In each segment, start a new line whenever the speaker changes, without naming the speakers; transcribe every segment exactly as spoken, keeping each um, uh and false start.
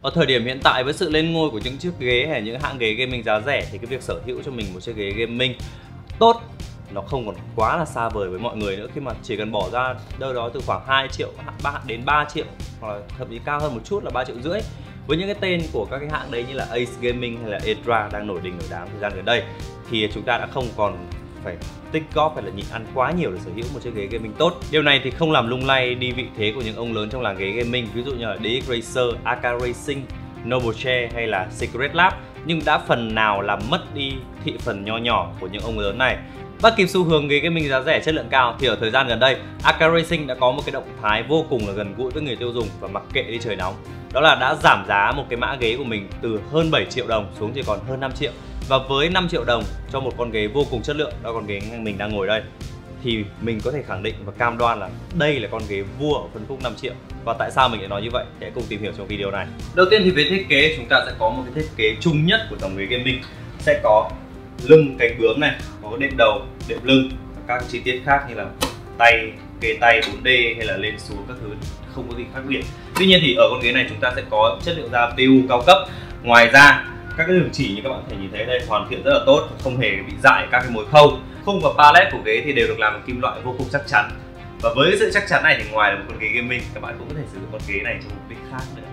Ở thời điểm hiện tại với sự lên ngôi của những chiếc ghế hay những hãng ghế gaming giá rẻ thì cái việc sở hữu cho mình một chiếc ghế gaming tốt nó không còn quá là xa vời với mọi người nữa, khi mà chỉ cần bỏ ra đâu đó từ khoảng hai triệu đến ba triệu, hoặc là thậm chí cao hơn một chút là ba triệu rưỡi với những cái tên của các cái hãng đấy như là Ace Gaming hay là Edra đang nổi đình nổi đám thời gian gần đây, thì chúng ta đã không còn phải tích góp hay là nhịn ăn quá nhiều để sở hữu một chiếc ghế gaming tốt. Điều này thì không làm lung lay đi vị thế của những ông lớn trong làng ghế gaming, ví dụ như là đê ích Racer, a ca Racing, Noble Chair hay là Secret Lab, nhưng đã phần nào làm mất đi thị phần nho nhỏ của những ông lớn này. Bắt kịp xu hướng ghế gaming giá rẻ chất lượng cao thì ở thời gian gần đây, a ca Racing đã có một cái động thái vô cùng là gần gũi với người tiêu dùng và mặc kệ đi trời nóng. Đó là đã giảm giá một cái mã ghế của mình từ hơn bảy triệu đồng xuống chỉ còn hơn năm triệu. Và với năm triệu đồng cho một con ghế vô cùng chất lượng, đó con ghế mình đang ngồi đây, thì mình có thể khẳng định và cam đoan là đây là con ghế vua ở phân khúc năm triệu. Và tại sao mình lại nói như vậy? Hãy cùng tìm hiểu trong video này. Đầu tiên thì về thiết kế, chúng ta sẽ có một cái thiết kế chung nhất của dòng ghế gaming. Sẽ có lưng cánh bướm này, có đệm đầu, đệm lưng, các chi tiết khác như là tay, kê tay bốn D hay là lên xuống các thứ không có gì khác biệt. Tuy nhiên thì ở con ghế này chúng ta sẽ có chất liệu da pê u cao cấp. Ngoài ra các cái đường chỉ như các bạn có thể nhìn thấy đây hoàn thiện rất là tốt, không hề bị dại các cái mối khâu. Khung và pallet của ghế thì đều được làm bằng kim loại vô cùng chắc chắn. Và với sự chắc chắn này thì ngoài là một con ghế gaming, các bạn cũng có thể sử dụng con ghế này cho mục đích khác nữa.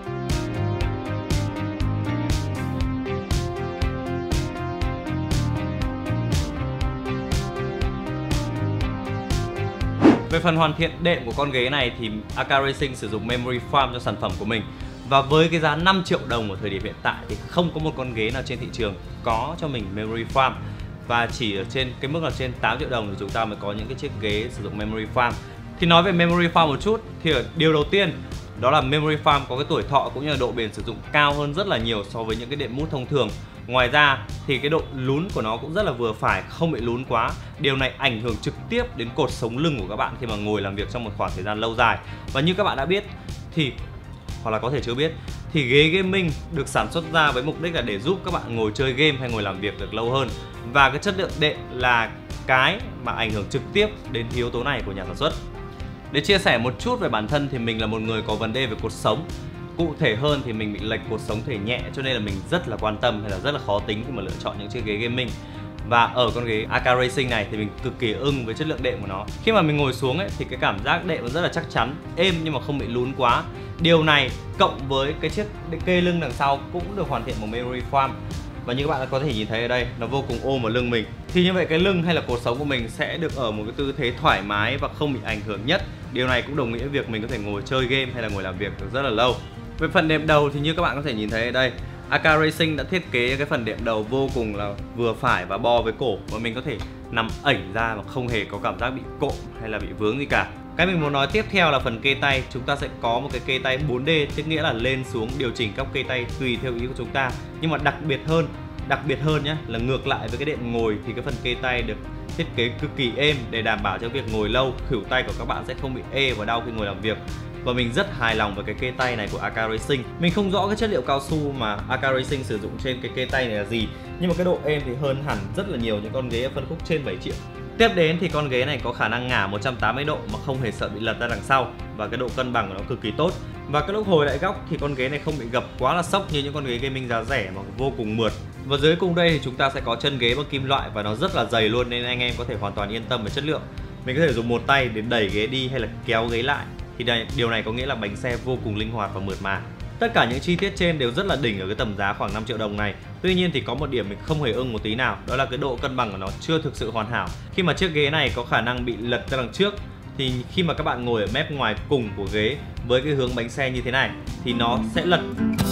Về phần hoàn thiện đệm của con ghế này thì a ca Racing sử dụng memory foam cho sản phẩm của mình. Và với cái giá năm triệu đồng ở thời điểm hiện tại thì không có một con ghế nào trên thị trường có cho mình memory foam. Và chỉ ở trên cái mức là trên tám triệu đồng thì chúng ta mới có những cái chiếc ghế sử dụng memory foam. Thì nói về memory foam một chút thì điều đầu tiên đó là memory foam có cái tuổi thọ cũng như là độ bền sử dụng cao hơn rất là nhiều so với những cái đệm mút thông thường. Ngoài ra thì cái độ lún của nó cũng rất là vừa phải, không bị lún quá. Điều này ảnh hưởng trực tiếp đến cột sống lưng của các bạn khi mà ngồi làm việc trong một khoảng thời gian lâu dài. Và như các bạn đã biết thì, hoặc là có thể chưa biết, thì ghế gaming được sản xuất ra với mục đích là để giúp các bạn ngồi chơi game hay ngồi làm việc được lâu hơn. Và cái chất lượng đệm là cái mà ảnh hưởng trực tiếp đến yếu tố này của nhà sản xuất. Để chia sẻ một chút về bản thân thì mình là một người có vấn đề về cột sống. Cụ thể hơn thì mình bị lệch cột sống thể nhẹ, cho nên là mình rất là quan tâm hay là rất là khó tính khi mà lựa chọn những chiếc ghế gaming. Và ở con ghế a ca Racing này thì mình cực kỳ ưng với chất lượng đệm của nó. Khi mà mình ngồi xuống ấy thì cái cảm giác đệm nó rất là chắc chắn, êm nhưng mà không bị lún quá. Điều này cộng với cái chiếc kê lưng đằng sau cũng được hoàn thiện bằng memory foam. Và như các bạn có thể nhìn thấy ở đây, nó vô cùng ôm vào lưng mình. Thì như vậy cái lưng hay là cột sống của mình sẽ được ở một cái tư thế thoải mái và không bị ảnh hưởng nhất. Điều này cũng đồng nghĩa với việc mình có thể ngồi chơi game hay là ngồi làm việc được rất là lâu. Về phần đệm đầu thì như các bạn có thể nhìn thấy ở đây, a ca Racing đã thiết kế cái phần đệm đầu vô cùng là vừa phải và bo với cổ, và mình có thể nằm ẩy ra mà không hề có cảm giác bị cộm hay là bị vướng gì cả. Cái mình muốn nói tiếp theo là phần kê tay. Chúng ta sẽ có một cái kê tay bốn D, tức nghĩa là lên xuống điều chỉnh các kê tay tùy theo ý của chúng ta. Nhưng mà đặc biệt hơn, đặc biệt hơn nhé, là ngược lại với cái đệm ngồi thì cái phần kê tay được thiết kế cực kỳ êm để đảm bảo cho việc ngồi lâu, khuỷu tay của các bạn sẽ không bị ê và đau khi ngồi làm việc. Và mình rất hài lòng với cái kê tay này của a ca Racing. Mình không rõ cái chất liệu cao su mà a ca Racing sử dụng trên cái kê tay này là gì, nhưng mà cái độ êm thì hơn hẳn rất là nhiều những con ghế ở phân khúc trên bảy triệu. Tiếp đến thì con ghế này có khả năng ngả một trăm tám mươi độ mà không hề sợ bị lật ra đằng sau, và cái độ cân bằng của nó cực kỳ tốt. Và cái lúc hồi lại góc thì con ghế này không bị gập quá là sốc như những con ghế gaming giá rẻ mà vô cùng mượt. Và dưới cùng đây thì chúng ta sẽ có chân ghế bằng kim loại và nó rất là dày luôn, nên anh em có thể hoàn toàn yên tâm về chất lượng. Mình có thể dùng một tay để đẩy ghế đi hay là kéo ghế lại. Thì đây, điều này có nghĩa là bánh xe vô cùng linh hoạt và mượt mà. Tất cả những chi tiết trên đều rất là đỉnh ở cái tầm giá khoảng năm triệu đồng này. Tuy nhiên thì có một điểm mình không hề ưng một tí nào, đó là cái độ cân bằng của nó chưa thực sự hoàn hảo. Khi mà chiếc ghế này có khả năng bị lật ra đằng trước, thì khi mà các bạn ngồi ở mép ngoài cùng của ghế với cái hướng bánh xe như thế này thì nó sẽ lật.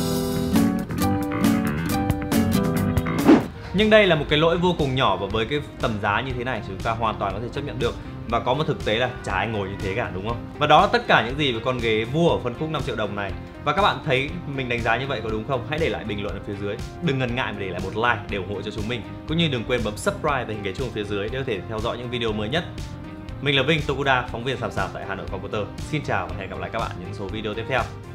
Nhưng đây là một cái lỗi vô cùng nhỏ, và với cái tầm giá như thế này chúng ta hoàn toàn có thể chấp nhận được. Và có một thực tế là chả ai ngồi như thế cả, đúng không? Và đó là tất cả những gì về con ghế vua ở phân khúc năm triệu đồng này. Và các bạn thấy mình đánh giá như vậy có đúng không? Hãy để lại bình luận ở phía dưới. Đừng ngần ngại mà để lại một like để ủng hộ cho chúng mình. Cũng như đừng quên bấm subscribe và hình cái chuông phía dưới để có thể theo dõi những video mới nhất. Mình là Vinh Tokuda, phóng viên sạp sạp tại Hà Nội Computer. Xin chào và hẹn gặp lại các bạn những số video tiếp theo.